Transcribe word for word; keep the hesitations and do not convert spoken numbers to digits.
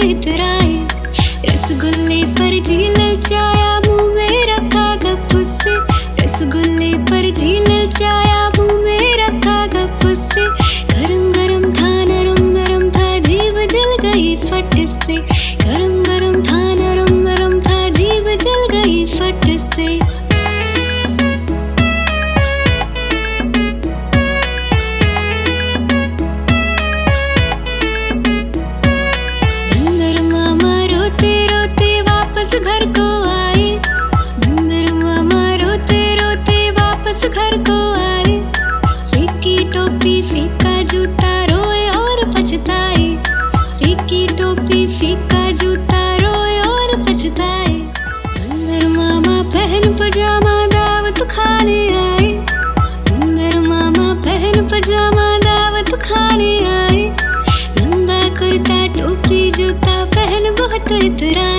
इतराए। रसगुल्ले पर जी ललचाया, मुंह में रखा गप से। रसगुल्ले पर जी ललचाया, मुंह में रखा गप से। गरम गरम था, नरम नरम था, जीभ जल गई फट से। गरम गरम था, नरम नरम था, जीभ जल गई फट से। बंदर मामा रोते रोते वापस घर को आए। बंदर मामा रोते रोते वापस घर को आए। फीकी टोपी फीका जूता, रोए और पछताए। फीकी टोपी फीका जूता, रोए और पछताए। बंदर मामा पहन पजामा दावत खाने आए। बंदर मामा पहन पजामा दावत खाने आए। लंबा कुर्ता टोपी जूता पहन बहुत इतराए।